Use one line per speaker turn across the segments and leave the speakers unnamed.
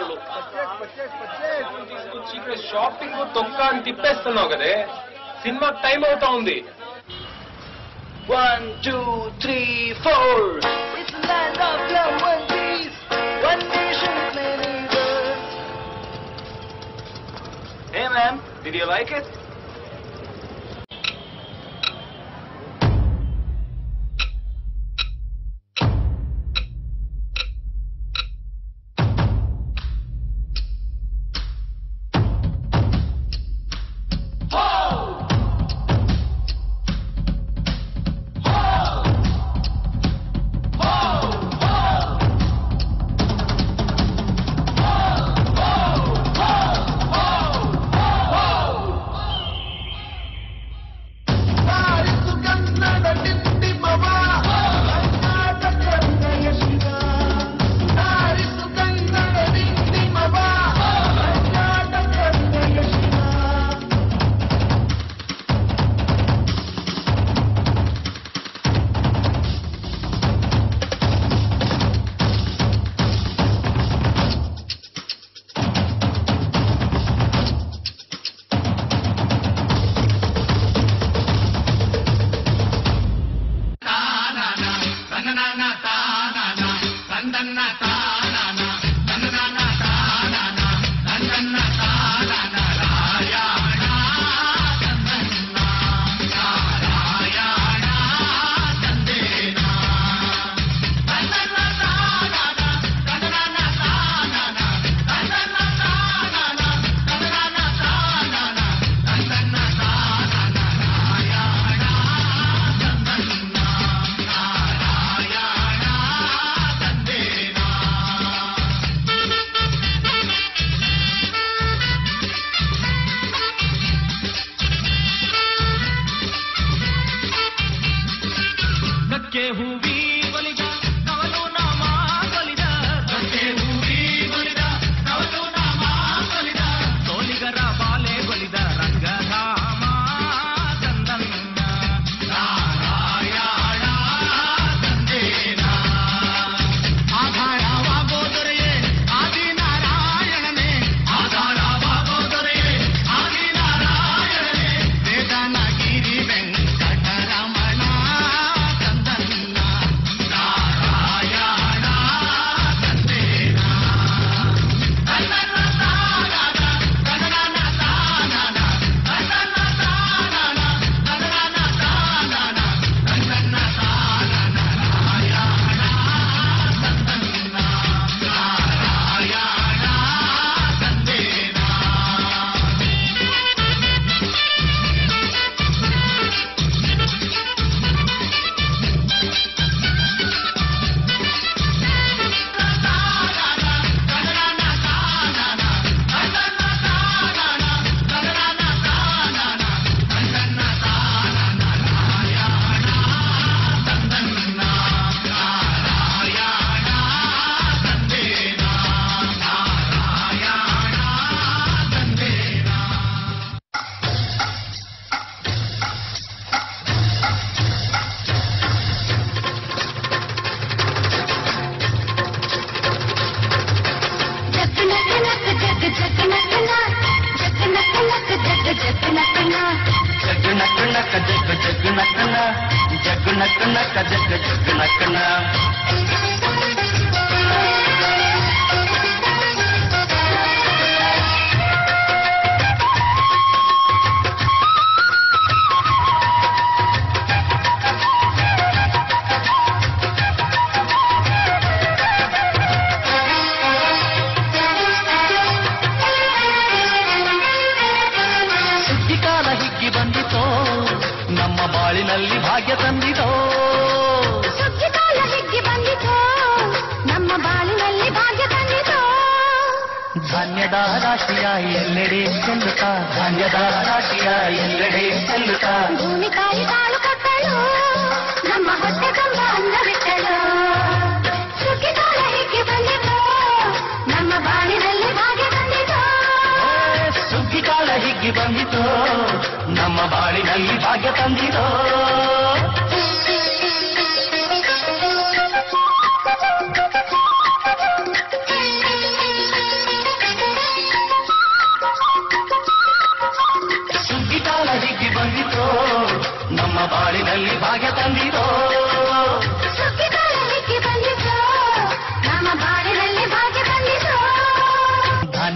వాళ్ళు తీసుకొచ్చి ఇక్కడ షాపింగ్ తొక్క అని తిప్పేస్తున్నావు కదే సినిమాకి టైం అవుతా ఉంది
1 2 3 4 It's the land of love and peace one nation with many words Hey ma'am, did you like it?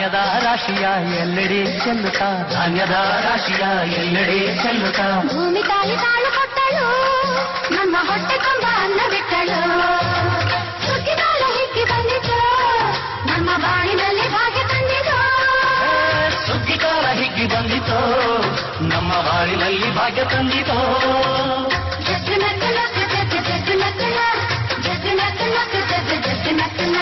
ಧಾನ್ಯದ ರಾಶಿಯ ಎಲ್ಲೆಡೆ ಚೆಲ್ಲುತ್ತಾ ಧಾನ್ಯದ ರಾಶಿಯ ಎಲ್ಲೆಡೆ ಚೆಲ್ಲುತ್ತಾ
ಭೂಮಿ ತಾಯಿ ತಾಳು ಕೊಟ್ಟಳು ನಮ್ಮ ಹೊಟ್ಟೆ ತುಂಬ ಅನ್ನ ಬಿಟ್ಟಳು ಸುಗ್ಗಿಗಾಲ ಹಿಕ್ಕಿ ಬಂದಿತು ನಮ್ಮ ಬಾಳಿನಲ್ಲಿ ಭಾಗ್ಯ ತಂದಿತು
ಸುಗ್ಗಿಗಾಲ ಹಿಕ್ಕಿ ಬಂದಿತು ನಮ್ಮ ಬಾಳಿನಲ್ಲಿ ಭಾಗ್ಯ ತಂದಿತು
ಜಗ್ಗು ನಕ್ಕು ನಕ್ಕು ಜಗ್ಗು ಜಗ್ಗು ನಕ್ಕುನ ಜಗ್ಗು ನಕ್ಕು ನಕ್ಕು ಜಗ್ಗು ಜಗ್ಗು ನಕ್ಕುನ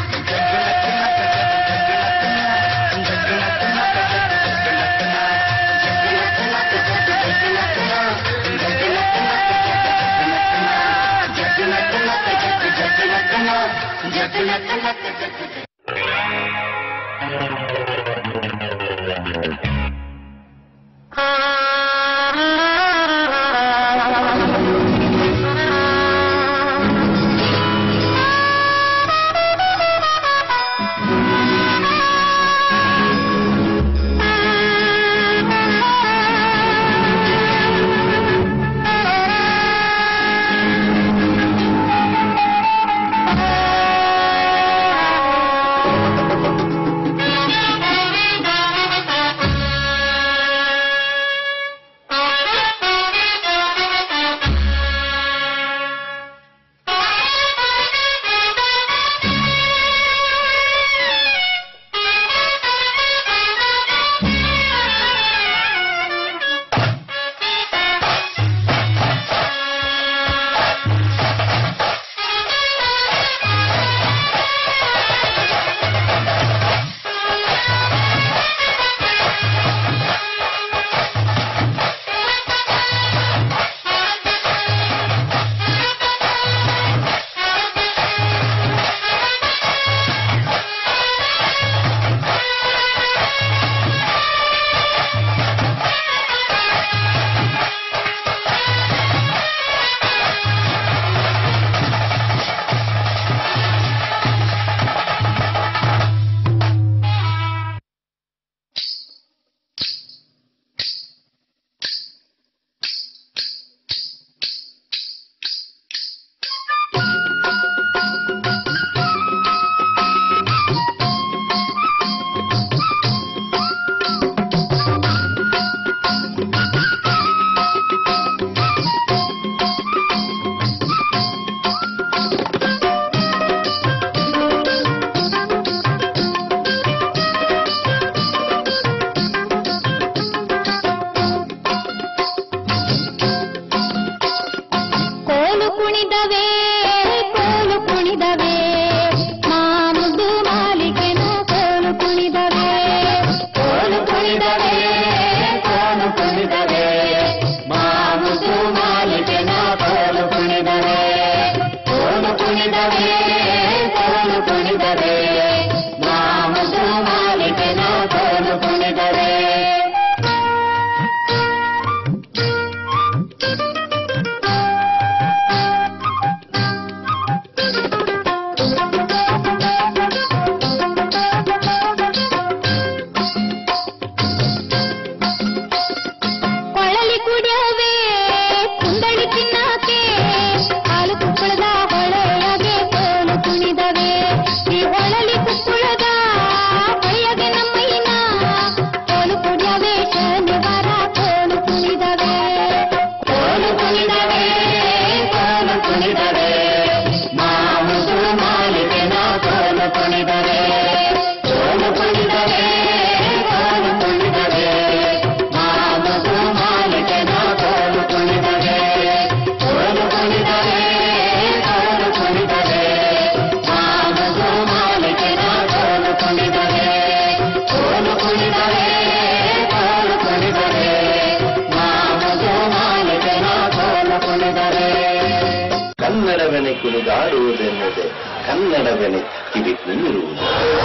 ಕನ್ನಡವೆನೆ ಕುಣಿದಾಡುವುದೆನ್ನದೆ ಕನ್ನಡವೆನೆ ಕಿವಿ ನಿಮಿರುವುದು.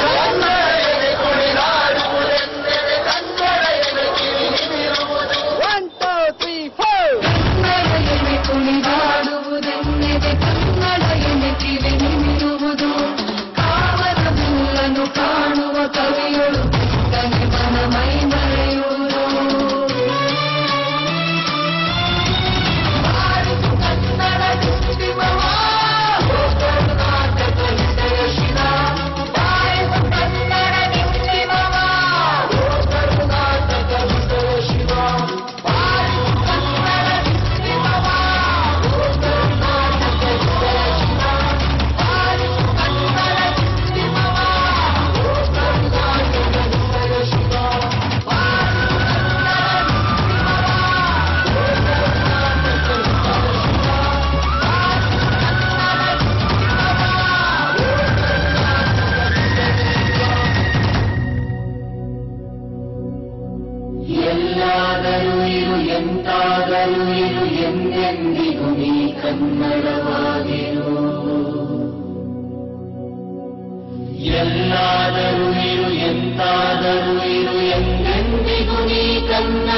ಕುಣಿದಾಡುವುದೆನ್ನದೆ ಕನ್ನಡ ಎನೆ ಕಿವಿ ನಿಮಿರುವುದು ಕಾವದ ಮೂಲನು ಕಾಣುವ ಕವಿಯೊಳು ಕನಿ ಮನ ಮೈ ಮರೆಯುವುದು ಕನ್ನಡ ದುಂಬಿಮವ ಕರ್ನಾಟಕ ಹೃದಯ ಶಿರ ಕನ್ನಡ ದುಂಬಿಮವ
ಎಂತಾದರೂ ಇರು ಎಂದೆಂದಿಗೂ ನೀ ಕನ್ನಡವಾಗಿರು. ಎಲ್ಲಾದರೂ ಇರು ಎಂತಾದರೂ ಇರು ಎಂದೆಂದಿಗೂ ನೀ ಕನ್ನಡ